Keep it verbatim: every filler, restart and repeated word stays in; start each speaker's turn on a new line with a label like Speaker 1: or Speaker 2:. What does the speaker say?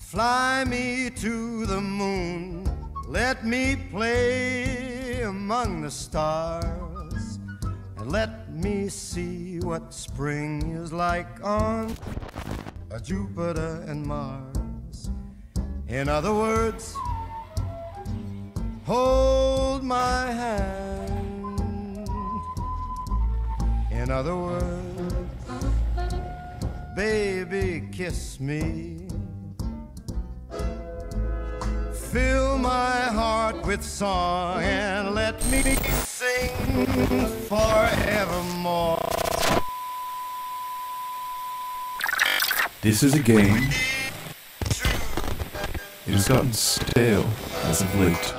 Speaker 1: Fly me to the moon, let me play among the stars, and let me see what spring is like on Jupiter and Mars. In other words, hold my hand. In other words, baby, kiss me. Fill my heart with song and let me sing forevermore.
Speaker 2: This is a game. It has gotten stale as of late.